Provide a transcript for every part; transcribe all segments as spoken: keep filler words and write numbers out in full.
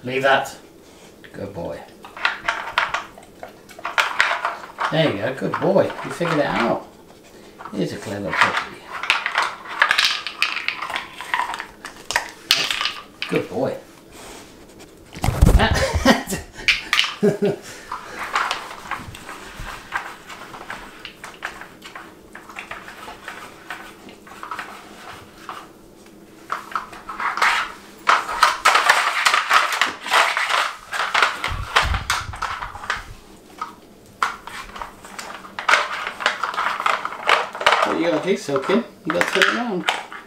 Leave that. Good boy. There you go, good boy. You figured it out. Here's a clever puppy. Good boy. What you gotta do, Silkin? You gotta turn it around.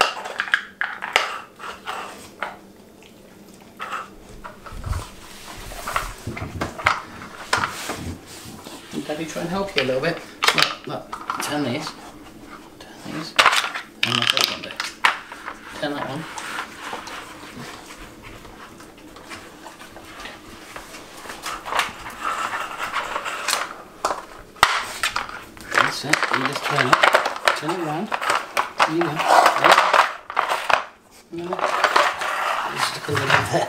Daddy try and help you a little bit. Look, look, turn these. Turn these. And look that one there. Turn that one. That's it. You just turn it. Turn it around. There you go. There. No. Just stick a little bit there.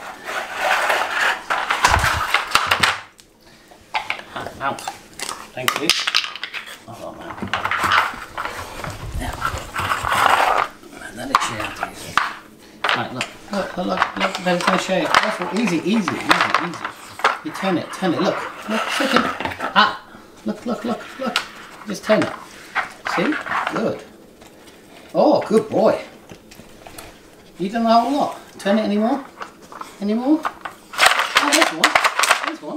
Out. Thank you. Oh man. Yeah. Let it show out easy. Right, look. Look, look, look, look. Then can I show you? Careful. Easy, easy, easy, easy. You turn it, turn it. Look. Look, Silkin. Ah. Look, look, look, look. Just turn it. See? Good. Oh, good boy. You done the whole lot. Turn it anymore? Anymore? Oh, there's one. There's one.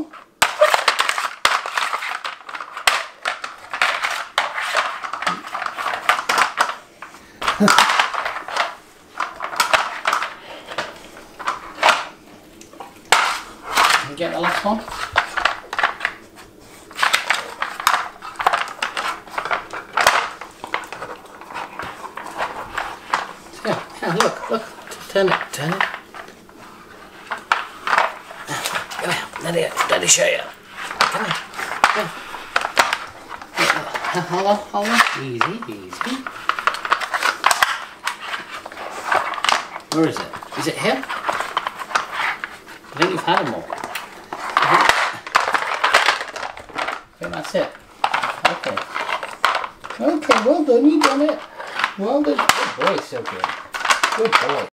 Can you get the last one? Yeah, yeah, look, look, turn it, turn it. Come here, Daddy, Daddy show you. Come here, come. Hold on, hold on, easy, easy. Where is it? Is it here? I think you've had them all. I think that's it. Okay. Okay, well done, you done it. Well done. Good boy, Silkin. Good boy.